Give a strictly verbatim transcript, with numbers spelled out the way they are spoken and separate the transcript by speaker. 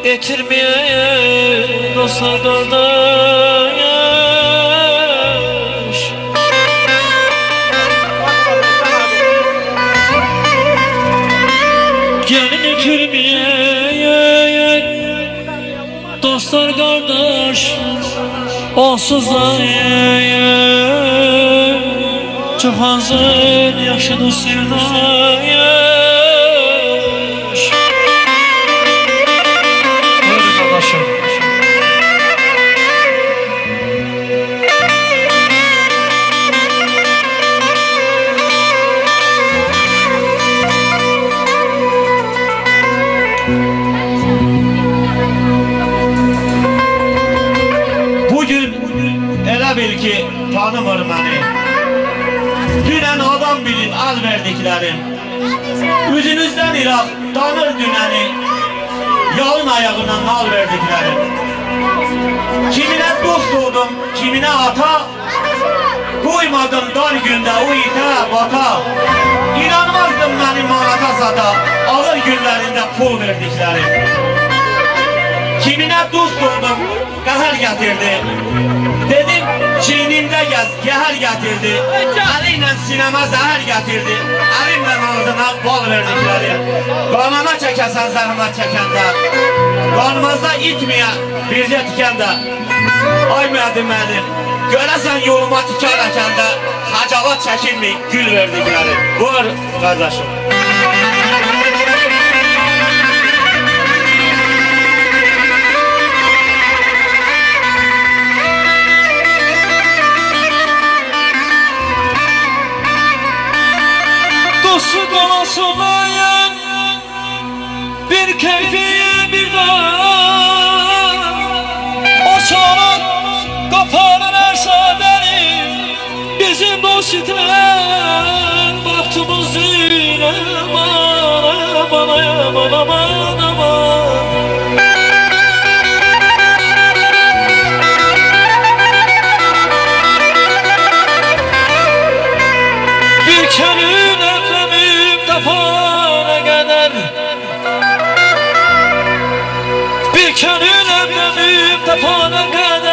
Speaker 1: getirmeye dostlar kardeş. Gelin getirmeye dostlar kardeş. Onsuz da çok hazır yaşadı sevdaya.
Speaker 2: Bil ki tanımır beni. Dünen adam bilin al verdiklerim. Yüzünüzden irak tanır düneni. Yalın ayağına mal verdiklerim. Kimine dost oldum, kimine ata. Koymadım dar günde o ite bata. İnanmazdım benim manata sata. Ağır günlerinde pul verdiklerim. Kimine dost oldum, qəhər gətirdi. Dedim, çiynimdə gəz, qəhər gətirdi. Əli ilə sinəmə zəhər gətirdi. Əlimlə ağzına bal verdikləri. Qanama çəkəsən zəhmət çəkəndə. Qanmazda itməyə bircə tikəndə. Ay müədim mənim, görəsən yoluma tikər əkəndə. Xəcalat çəkilmi, gül verdikləri. Buyur, qardaşım.
Speaker 1: Dostu dolasınlayan bir keyfiye bir daha. O çalan kafanın her sadeni bizim dost iten baktığımız zile bana bana ya bana bana bana. Bir kelime tapana kadar bir könül evlenip tapana kadar